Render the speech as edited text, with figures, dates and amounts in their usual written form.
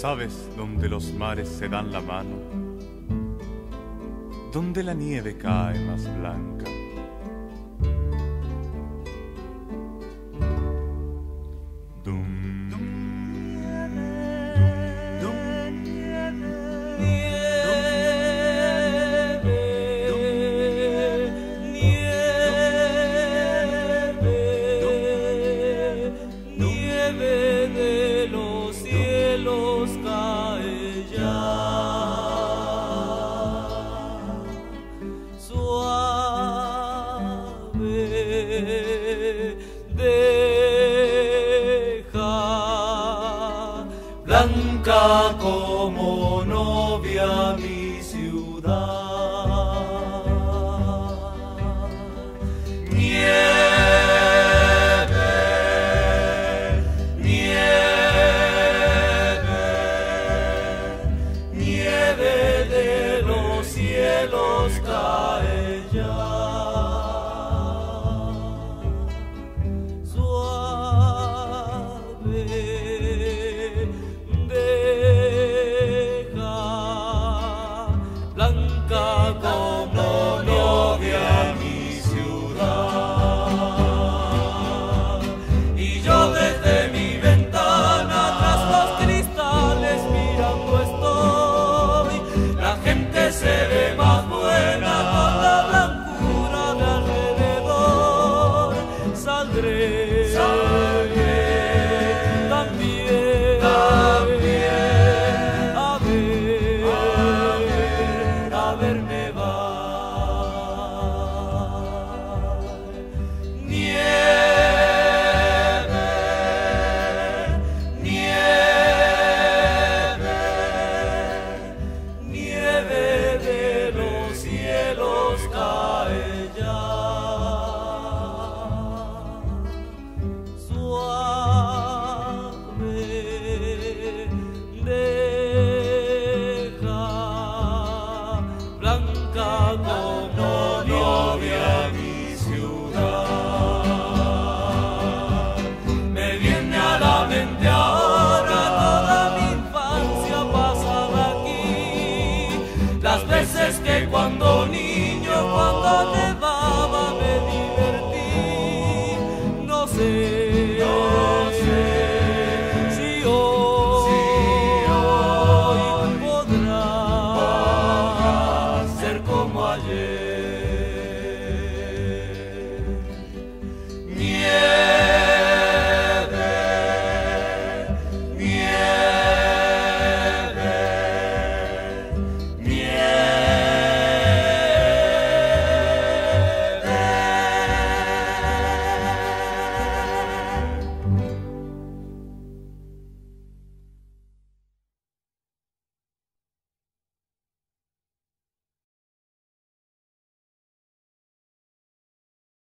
¿Sabes dónde los mares se dan la mano? Donde la nieve cae más blanca. Dum, dum, dum, nieve de los cielos cae ya, suave, deja, blanca como novia mi ciudad. Nieve de los cielos cae ya, suave, deja, blanca como novia mi ciudad. Y yo desde mi ventana tras los cristales mirando estoy. La gente se ve más buena con la blancura de alrededor. Saldré también a verme va. Nieve, nieve, nieve de los cielos cae ya, suave, deja, blanca como novia mi ciudad. Me viene a la mente ahora toda mi infancia pasada aquí, las veces que cuando niño